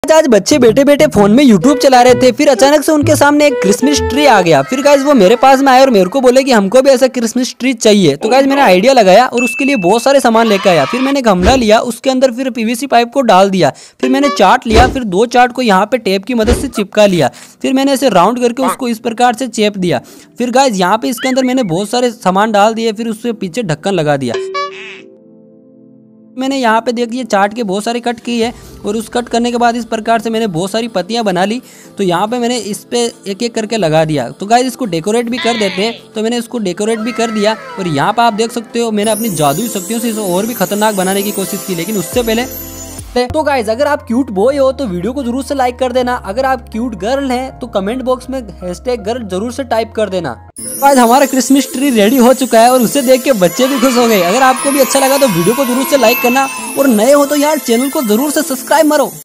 आज बच्चे बैठे बैठे फोन में यूट्यूब चला रहे थे, फिर अचानक से उनके सामने एक क्रिसमस ट्री आ गया। फिर गाइज वो मेरे पास में आए और मेरे को बोले कि हमको भी ऐसा क्रिसमस ट्री चाहिए। तो गाइज मैंने आइडिया लगाया और उसके लिए बहुत सारे सामान लेकर आया। फिर मैंने गमला लिया, उसके अंदर फिर पीवीसी पाइप को डाल दिया। फिर मैंने चार्ट लिया, फिर 2 चार्ट को यहाँ पे टेप की मदद से चिपका लिया। फिर मैंने ऐसे राउंड करके उसको इस प्रकार से चेप दिया। फिर गाइज यहाँ पे इसके अंदर मैंने बहुत सारे सामान डाल दिए, फिर उसके पीछे ढक्कन लगा दिया। मैंने यहाँ पे देखिए चार्ट के बहुत सारे कट किए है और उस कट करने के बाद इस प्रकार से मैंने बहुत सारी पत्तियां बना ली। तो यहाँ पे मैंने इस पे एक एक करके लगा दिया। तो गाइस इसको डेकोरेट भी कर देते हैं, तो मैंने इसको डेकोरेट भी कर दिया। और यहाँ पे आप देख सकते हो मैंने अपनी जादुई शक्तियों से इसे और भी खतरनाक बनाने की कोशिश की, लेकिन उससे पहले तो गाइज अगर आप क्यूट बॉय हो तो वीडियो को जरूर से लाइक कर देना। अगर आप क्यूट गर्ल हैं तो कमेंट बॉक्स में #गर्ल जरूर से टाइप कर देना। आज हमारा क्रिसमस ट्री रेडी हो चुका है और उसे देख के बच्चे भी खुश हो गए। अगर आपको भी अच्छा लगा तो वीडियो को जरूर से लाइक करना और नए हो तो यार चैनल को जरूर से सब्सक्राइब मारो।